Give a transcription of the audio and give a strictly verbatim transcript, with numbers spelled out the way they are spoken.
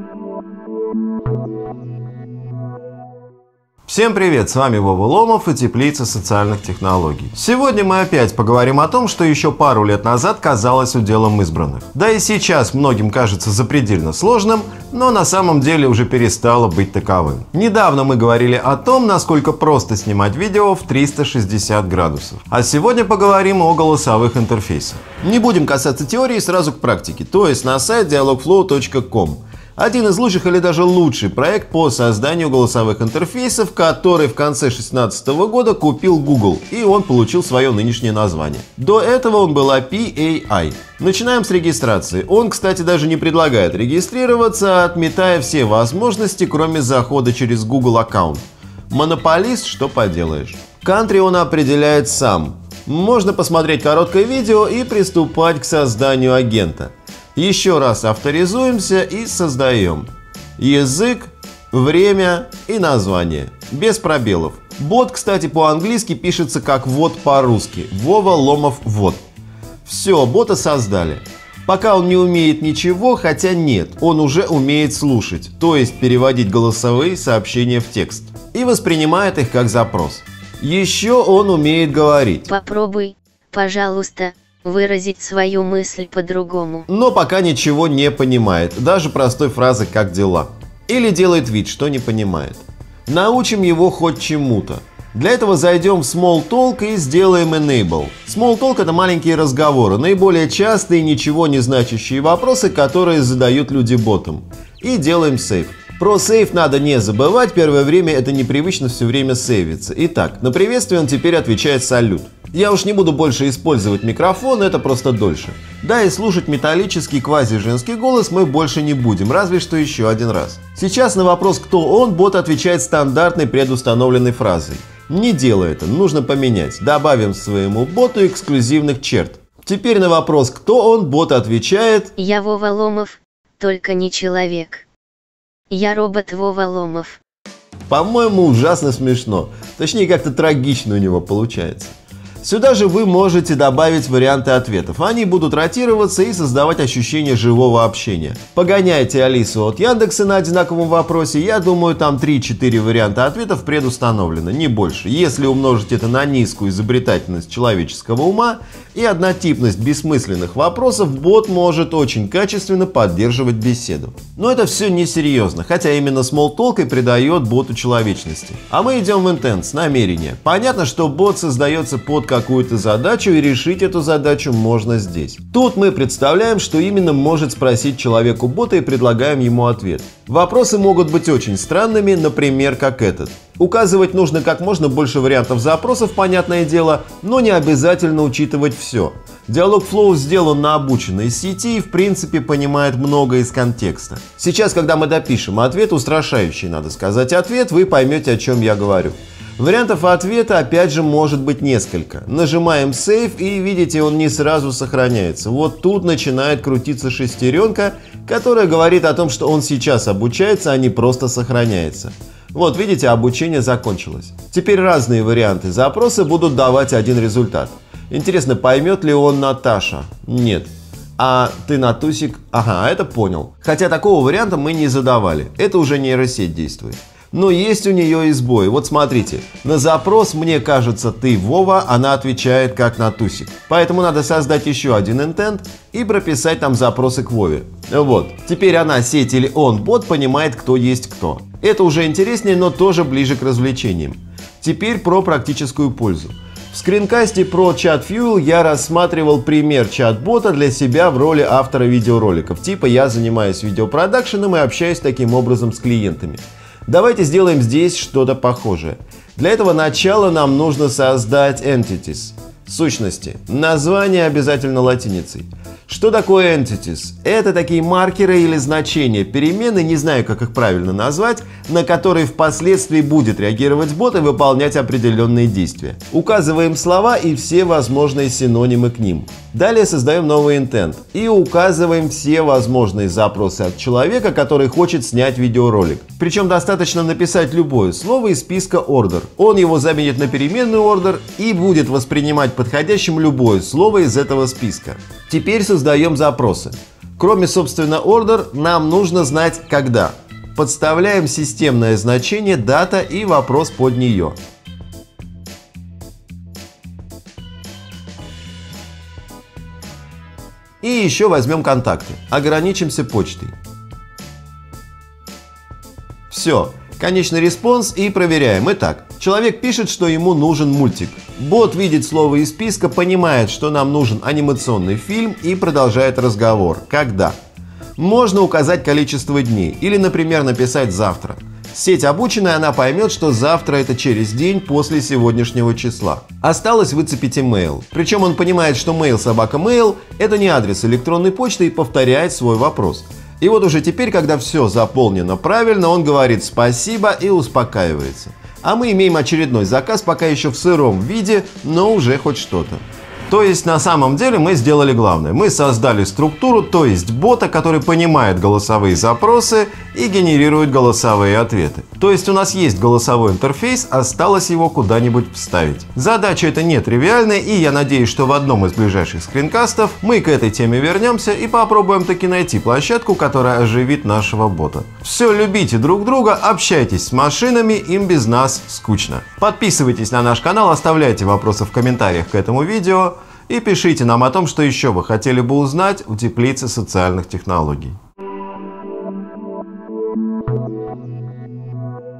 Всем привет, с вами Вова Ломов и Теплица социальных технологий. Сегодня мы опять поговорим о том, что еще пару лет назад казалось уделом избранных. Да и сейчас многим кажется запредельно сложным, но на самом деле уже перестало быть таковым. Недавно мы говорили о том, насколько просто снимать видео в триста шестьдесят градусов. А сегодня поговорим о голосовых интерфейсах. Не будем касаться теории, сразу к практике, то есть на сайт диалогфлоу точка ком. Один из лучших или даже лучший проект по созданию голосовых интерфейсов, который в конце две тысячи шестнадцатого года купил Google, и он получил свое нынешнее название. До этого он был эй пи эй ай. Начинаем с регистрации. Он, кстати, даже не предлагает регистрироваться, отметая все возможности, кроме захода через Google аккаунт. Монополист, что поделаешь. Кантри он определяет сам. Можно посмотреть короткое видео и приступать к созданию агента. Еще раз авторизуемся и создаем. Язык, время и название. Без пробелов. Бот, кстати, по-английски пишется как вот по-русски. Вова Ломов вот. Все, бота создали. Пока он не умеет ничего, хотя нет, он уже умеет слушать, то есть переводить голосовые сообщения в текст. И воспринимает их как запрос. Еще он умеет говорить. Попробуй, пожалуйста, выразить свою мысль по-другому. Но пока ничего не понимает, даже простой фразы «как дела?». Или делает вид, что не понимает. Научим его хоть чему-то. Для этого зайдем в Smalltalk и сделаем Enable. Smalltalk — это маленькие разговоры, наиболее частые, ничего не значащие вопросы, которые задают люди ботам. И делаем Save. Про сейв надо не забывать, первое время это непривычно все время сейвиться. Итак, на приветствие он теперь отвечает салют. Я уж не буду больше использовать микрофон, это просто дольше. Да, и слушать металлический квази-женский голос мы больше не будем, разве что еще один раз. Сейчас на вопрос «кто он?» бот отвечает стандартной предустановленной фразой. Не делай это, нужно поменять. Добавим своему боту эксклюзивных черт. Теперь на вопрос «кто он?» бот отвечает: Я Вова Ломов, только не человек. Я робот Вова Ломов. По-моему, ужасно смешно. Точнее, как-то трагично у него получается. Сюда же вы можете добавить варианты ответов. Они будут ротироваться и создавать ощущение живого общения. Погоняйте Алису от Яндекса на одинаковом вопросе. Я думаю, там три-четыре варианта ответов предустановлено, не больше. Если умножить это на низкую изобретательность человеческого ума и однотипность бессмысленных вопросов, бот может очень качественно поддерживать беседу. Но это все несерьезно, хотя именно Smalltalk и придает боту человечности. А мы идем в Intent, с намерения. Понятно, что бот создается под какую-то задачу, и решить эту задачу можно здесь. Тут мы представляем, что именно может спросить человеку бота, и предлагаем ему ответ. Вопросы могут быть очень странными, например, как этот. Указывать нужно как можно больше вариантов запросов, понятное дело, но не обязательно учитывать все. Dialogflow сделан на обученной сети и в принципе понимает многое из контекста. Сейчас, когда мы допишем ответ, устрашающий, надо сказать, ответ, вы поймете, о чем я говорю. Вариантов ответа опять же может быть несколько. Нажимаем Save и видите, он не сразу сохраняется. Вот тут начинает крутиться шестеренка, которая говорит о том, что он сейчас обучается, а не просто сохраняется. Вот видите, обучение закончилось. Теперь разные варианты запроса будут давать один результат. Интересно, поймет ли он Наташа? Нет. А ты Натусик? Ага, это понял. Хотя такого варианта мы не задавали. Это уже нейросеть действует. Но есть у нее и сбои. Вот смотрите, на запрос «мне кажется, ты Вова» она отвечает как Натусик. Поэтому надо создать еще один интент и прописать там запросы к Вове. Вот. Теперь она, сеть или он, бот, понимает, кто есть кто. Это уже интереснее, но тоже ближе к развлечениям. Теперь про практическую пользу. В скринкасте про ChatFuel я рассматривал пример чат-бота для себя в роли автора видеороликов. Типа я занимаюсь видеопродакшеном и общаюсь таким образом с клиентами. Давайте сделаем здесь что-то похожее. Для этого начала нам нужно создать entities, сущности. Название обязательно латиницей. Что такое entities? Это такие маркеры или значения перемены, не знаю, как их правильно назвать, на которые впоследствии будет реагировать бот и выполнять определенные действия. Указываем слова и все возможные синонимы к ним. Далее создаем новый intent и указываем все возможные запросы от человека, который хочет снять видеоролик. Причем достаточно написать любое слово из списка order. Он его заменит на переменную order и будет воспринимать подходящим любое слово из этого списка. Теперь создаем запросы. Кроме, собственно, order, нам нужно знать когда. Подставляем системное значение дата и вопрос под нее. И еще возьмем контакты. Ограничимся почтой. Все. Конечный респонс и проверяем. Итак, человек пишет, что ему нужен мультик. Бот видит слово из списка, понимает, что нам нужен анимационный фильм и продолжает разговор. Когда? Можно указать количество дней или, например, написать завтра. Сеть обученная, она поймет, что завтра это через день после сегодняшнего числа. Осталось выцепить email. Причем он понимает, что mail собака mail это не адрес электронной почты и повторяет свой вопрос. И вот уже теперь, когда все заполнено правильно, он говорит спасибо и успокаивается. А мы имеем очередной заказ, пока еще в сыром виде, но уже хоть что-то. То есть на самом деле мы сделали главное. Мы создали структуру, то есть бота, который понимает голосовые запросы и генерирует голосовые ответы. То есть у нас есть голосовой интерфейс, осталось его куда-нибудь вставить. Задача эта нетривиальная, и я надеюсь, что в одном из ближайших скринкастов мы к этой теме вернемся и попробуем таки найти площадку, которая оживит нашего бота. Все, любите друг друга, общайтесь с машинами, им без нас скучно. Подписывайтесь на наш канал, оставляйте вопросы в комментариях к этому видео. И пишите нам о том, что еще вы хотели бы узнать в теплице социальных технологий.